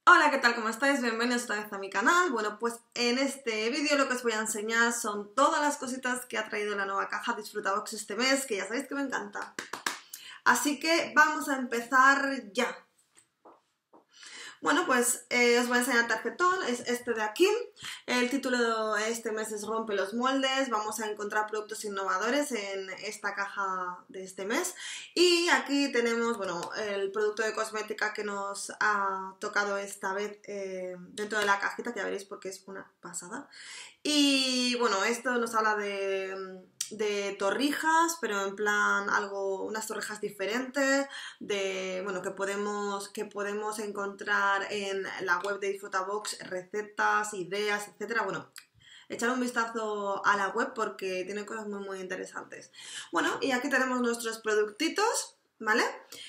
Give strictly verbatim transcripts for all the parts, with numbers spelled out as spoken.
Hola, ¿qué tal? ¿Cómo estáis? Bienvenidos otra vez a mi canal. Bueno, pues en este vídeo lo que os voy a enseñar son todas las cositas que ha traído la nueva caja Disfrutabox este mes, que ya sabéis que me encanta. Así que vamos a empezar ya. Bueno, pues eh, os voy a enseñar el tarjetón, es este de aquí. El título de este mes es Rompe los moldes. Vamos a encontrar productos innovadores en esta caja de este mes. Y aquí tenemos, bueno, el producto de cosmética que nos ha tocado esta vez eh, dentro de la cajita, que ya veréis porque es una pasada. Y bueno, esto nos habla de... de torrijas, pero en plan algo, unas torrijas diferentes, de, bueno, que podemos, que podemos encontrar en la web de Disfrutabox, recetas, ideas, etcétera. Bueno, echar un vistazo a la web porque tiene cosas muy muy interesantes. Bueno, y aquí tenemos nuestros productitos, ¿vale?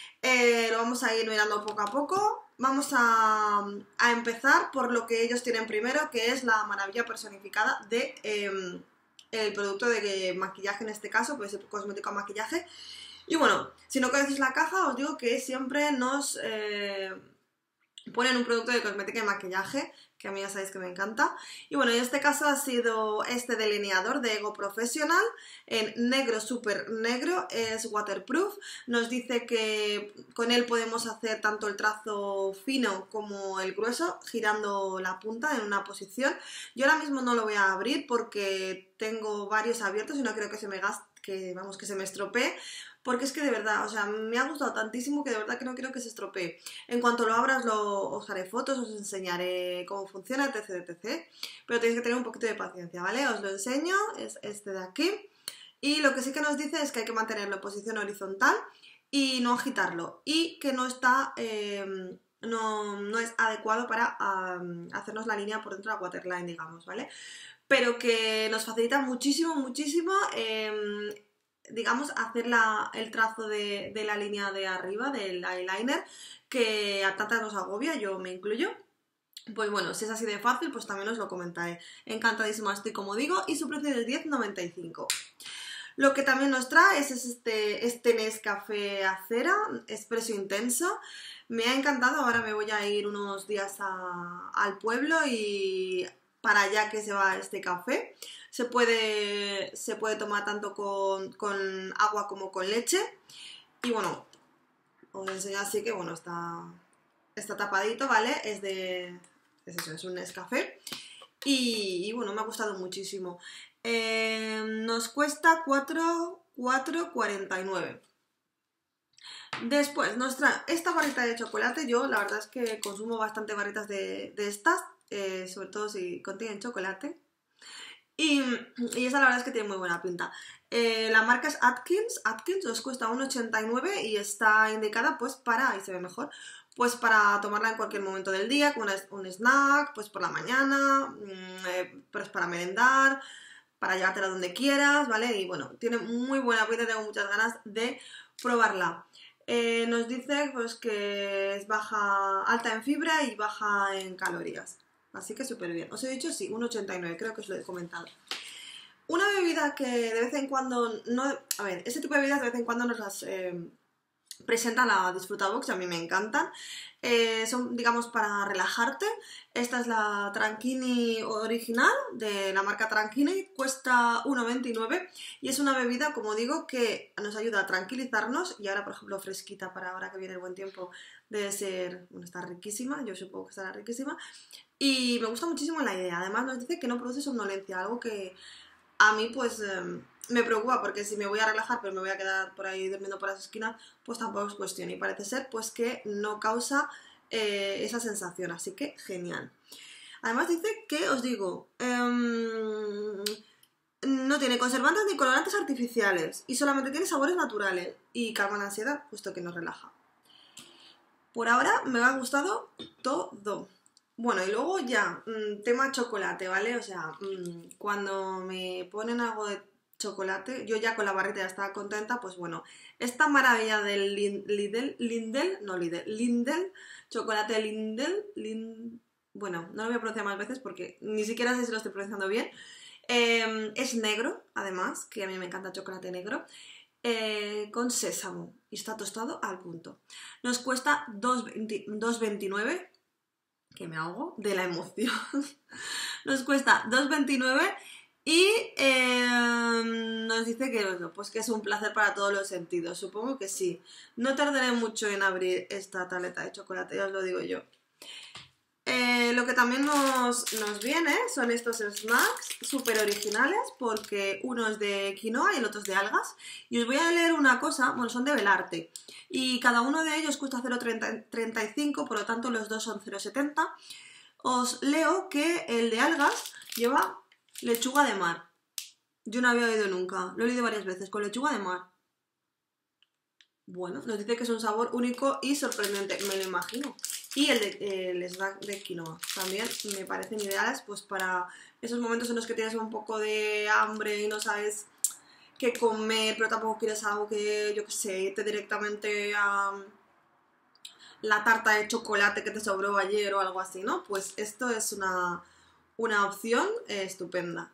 Eh, lo vamos a ir mirando poco a poco. Vamos a, a empezar por lo que ellos tienen primero, que es la maravilla personificada de... Eh, el producto de maquillaje en este caso, pues el cosmético a maquillaje. Y bueno, si no conocéis la caja, os digo que siempre nos eh, ponen un producto de cosmética y maquillaje, que a mí ya sabéis que me encanta. Y bueno, en este caso ha sido este delineador de Ego Professional, en negro, súper negro, es waterproof. Nos dice que con él podemos hacer tanto el trazo fino como el grueso, girando la punta en una posición. Yo ahora mismo no lo voy a abrir porque tengo varios abiertos y no creo que se me gaste, que vamos, que se me estropee. Porque es que de verdad, o sea, me ha gustado tantísimo que de verdad que no quiero que se estropee. En cuanto lo abras, lo, os haré fotos, os enseñaré cómo funciona, etc, etcétera. Pero tenéis que tener un poquito de paciencia, ¿vale? Os lo enseño, es este de aquí. Y lo que sí que nos dice es que hay que mantenerlo en posición horizontal y no agitarlo. Y que no está... Eh, no, no es adecuado para um, hacernos la línea por dentro de la waterline, digamos, ¿vale? Pero que nos facilita muchísimo, muchísimo... Eh, digamos, hacer la, el trazo de, de la línea de arriba del eyeliner, que a tantas nos agobia, yo me incluyo. Pues bueno, si es así de fácil, pues también os lo comentaré. Encantadísima estoy, como digo, y su precio es diez noventa y cinco. Lo que también nos trae es este, este Nescafé Acera, Espresso Intenso. Me ha encantado, ahora me voy a ir unos días a, al pueblo y para allá que se va este café. Se puede, se puede tomar tanto con, con agua como con leche. Y bueno, os enseño así que bueno, está, está tapadito, ¿vale? Es de... es eso, es un Nescafé. Y, y bueno, me ha gustado muchísimo. Eh, nos cuesta cuatro cuarenta y nueve. Después, nos trae esta barrita de chocolate. Yo la verdad es que consumo bastante barritas de, de estas, eh, sobre todo si contienen chocolate. Y, y esa la verdad es que tiene muy buena pinta. Eh, la marca es Atkins, Atkins os cuesta uno ochenta y nueve y está indicada pues para, ahí se ve mejor, pues para tomarla en cualquier momento del día, con un snack, pues por la mañana, eh, pues para merendar, para llevártela donde quieras, ¿vale? Y bueno, tiene muy buena pinta, tengo muchas ganas de probarla. Eh, nos dice pues que es baja, alta en fibra y baja en calorías. Así que súper bien. Os he dicho sí, uno ochenta y nueve, creo que os lo he comentado. Una bebida que de vez en cuando... no, a ver, ese tipo de bebidas de vez en cuando nos las eh, presenta la Disfrutabox, a mí me encantan. Eh, son, digamos, para relajarte. Esta es la Tranquini original, de la marca Tranquini, cuesta uno veintinueve y es una bebida, como digo, que nos ayuda a tranquilizarnos. Y ahora, por ejemplo, fresquita para ahora que viene el buen tiempo, debe ser... bueno, está riquísima, yo supongo que estará riquísima. Y me gusta muchísimo la idea. Además nos dice que no produce somnolencia, algo que a mí pues eh, me preocupa, porque si me voy a relajar pero me voy a quedar por ahí durmiendo por las esquinas, pues tampoco es cuestión. Y parece ser pues que no causa eh, esa sensación, así que genial. Además dice que, os digo, eh, no tiene conservantes ni colorantes artificiales y solamente tiene sabores naturales y calma la ansiedad, puesto que nos relaja. Por ahora me ha gustado todo. Bueno, y luego ya, mmm, tema chocolate, ¿vale? O sea, mmm, cuando me ponen algo de chocolate, yo ya con la barrita ya estaba contenta, pues bueno, esta maravilla del Lidl, Lindel, no Lidl, Lindel, chocolate Lindel, Lindel, bueno, no lo voy a pronunciar más veces porque ni siquiera sé si lo estoy pronunciando bien. Eh, es negro, además, que a mí me encanta el chocolate negro. Eh, con sésamo y está tostado al punto. Nos cuesta dos veintinueve. que me ahogo de la emoción. Nos cuesta dos veintinueve y eh, nos dice que, bueno, pues que es un placer para todos los sentidos. Supongo que sí. No tardaré mucho en abrir esta tableta de chocolate, ya os lo digo yo. Eh, lo que también nos, nos viene son estos snacks súper originales, porque uno es de quinoa y el otro es de algas. Y os voy a leer una cosa, bueno, son de Belarte, y cada uno de ellos cuesta cero coma treinta y cinco, por lo tanto los dos son cero coma setenta. Os leo que el de algas lleva lechuga de mar. Yo no había oído nunca, lo he leído varias veces, con lechuga de mar. Bueno, nos dice que es un sabor único y sorprendente, me lo imagino. Y el, de, el snack de quinoa también me parecen ideales, pues para esos momentos en los que tienes un poco de hambre y no sabes qué comer, pero tampoco quieres algo que, yo qué sé, irte directamente a la tarta de chocolate que te sobró ayer o algo así, ¿no? Pues esto es una, una opción eh, estupenda.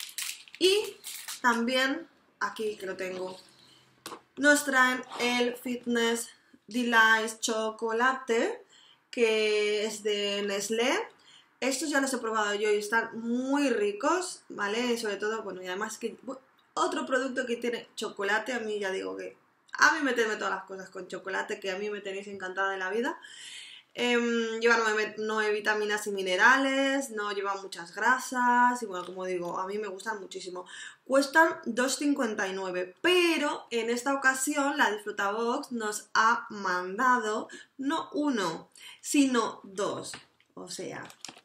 Y también, aquí que lo tengo, nos traen el Fitness Delights Chocolate, que es de Nestlé. Estos ya los he probado yo y están muy ricos, ¿vale? Sobre todo, bueno, y además que otro producto que tiene chocolate, a mí ya digo que a mí meterme todas las cosas con chocolate, que a mí me tenéis encantada de la vida. Eh, lleva nueve, nueve vitaminas y minerales, no lleva muchas grasas y bueno, como digo, a mí me gustan muchísimo. Cuestan dos cincuenta y nueve, pero en esta ocasión la Disfrutabox nos ha mandado no uno, sino dos. O sea,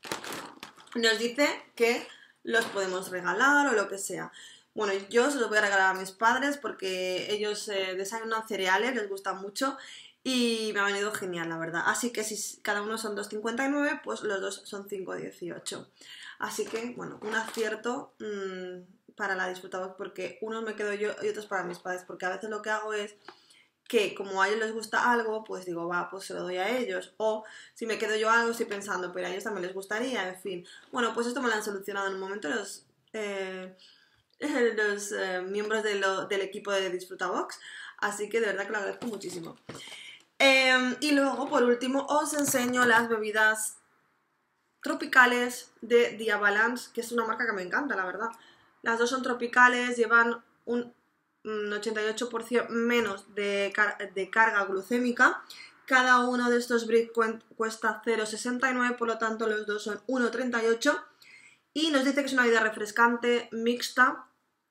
nos dice que los podemos regalar o lo que sea. Bueno, yo se los voy a regalar a mis padres porque ellos eh, desayunan cereales, les gusta mucho. Y me ha venido genial, la verdad. Así que si cada uno son dos cincuenta y nueve, pues los dos son cinco dieciocho. Así que, bueno, un acierto mmm, para la Disfrutabox, porque unos me quedo yo y otros para mis padres. Porque a veces lo que hago es que, como a ellos les gusta algo, pues digo, va, pues se lo doy a ellos. O si me quedo yo algo, estoy pensando, pero a ellos también les gustaría, en fin. Bueno, pues esto me lo han solucionado en un momento los, eh, los eh, miembros de lo, del equipo de Disfrutabox. Así que de verdad que lo agradezco muchísimo. Eh, y luego, por último, os enseño las bebidas tropicales de Dia Balance, que es una marca que me encanta, la verdad. Las dos son tropicales, llevan un, un ochenta y ocho por ciento menos de, car de carga glucémica. Cada uno de estos bricks cuesta cero coma sesenta y nueve, por lo tanto los dos son uno coma treinta y ocho. Y nos dice que es una bebida refrescante, mixta,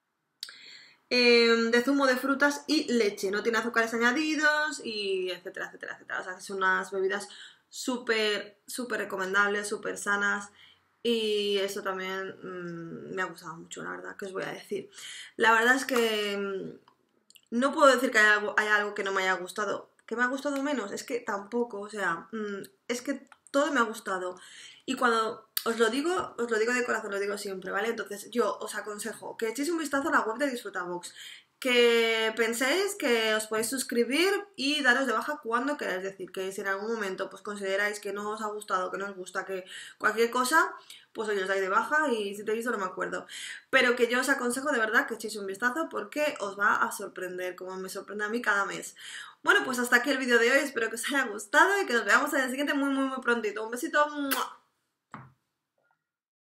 Eh, de zumo de frutas y leche, no tiene azúcares añadidos y etcétera, etcétera, etcétera. O sea, que son unas bebidas súper, súper recomendables, súper sanas y eso también mmm, me ha gustado mucho, la verdad, que os voy a decir. La verdad es que mmm, no puedo decir que hay algo, hay algo que no me haya gustado. ¿Que me ha gustado menos? Es que tampoco, o sea, mmm, es que todo me ha gustado. Y cuando os lo digo, os lo digo de corazón, lo digo siempre, ¿vale? Entonces yo os aconsejo que echéis un vistazo a la web de Disfrutabox, que penséis que os podéis suscribir y daros de baja cuando queráis, decir que si en algún momento pues consideráis que no os ha gustado, que no os gusta, que cualquier cosa, pues hoy os dais de baja y si te he visto no me acuerdo. Pero que yo os aconsejo de verdad que echéis un vistazo porque os va a sorprender, como me sorprende a mí cada mes. Bueno, pues hasta aquí el vídeo de hoy, espero que os haya gustado y que nos veamos en el siguiente muy muy muy prontito. Un besito. ¡Mua!